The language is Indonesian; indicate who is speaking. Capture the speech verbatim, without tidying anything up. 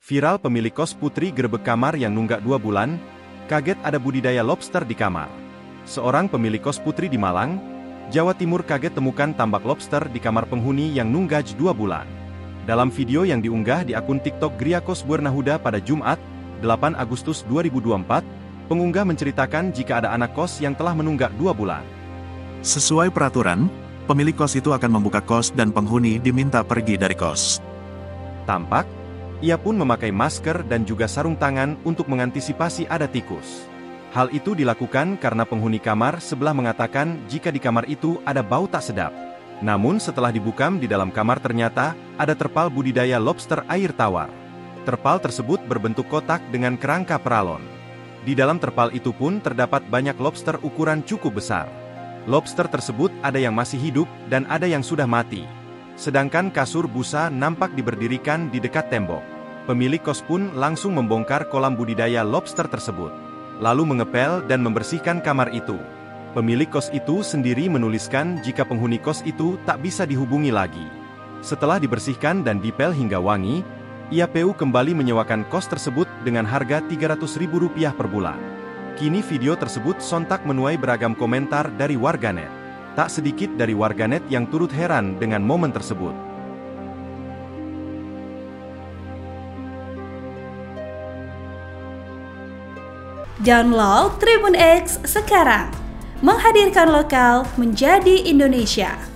Speaker 1: Viral pemilik kos putri gerbek kamar yang nunggak dua bulan, kaget ada budidaya lobster di kamar. Seorang pemilik kos putri di Malang, Jawa Timur kaget temukan tambak lobster di kamar penghuni yang nunggaj dua bulan. Dalam video yang diunggah di akun TikTok Gria Kos Buernahuda pada Jumat, delapan Agustus dua ribu dua puluh empat, pengunggah menceritakan jika ada anak kos yang telah menunggak dua bulan.
Speaker 2: Sesuai peraturan, pemilik kos itu akan membuka kos dan penghuni diminta pergi dari kos.
Speaker 1: Tampak, ia pun memakai masker dan juga sarung tangan untuk mengantisipasi ada tikus. Hal itu dilakukan karena penghuni kamar sebelah mengatakan jika di kamar itu ada bau tak sedap. Namun setelah dibukam di dalam kamar ternyata ada terpal budidaya lobster air tawar. Terpal tersebut berbentuk kotak dengan kerangka peralon. Di dalam terpal itu pun terdapat banyak lobster ukuran cukup besar. Lobster tersebut ada yang masih hidup dan ada yang sudah mati. Sedangkan kasur busa nampak diberdirikan di dekat tembok. Pemilik kos pun langsung membongkar kolam budidaya lobster tersebut, lalu mengepel dan membersihkan kamar itu. Pemilik kos itu sendiri menuliskan jika penghuni kos itu tak bisa dihubungi lagi. Setelah dibersihkan dan dipel hingga wangi, ia P U kembali menyewakan kos tersebut dengan harga tiga ratus ribu rupiah per bulan. Kini video tersebut sontak menuai beragam komentar dari warganet. Tak sedikit dari warganet yang turut heran dengan momen tersebut.
Speaker 3: Download Tribun X sekarang, menghadirkan lokal menjadi Indonesia.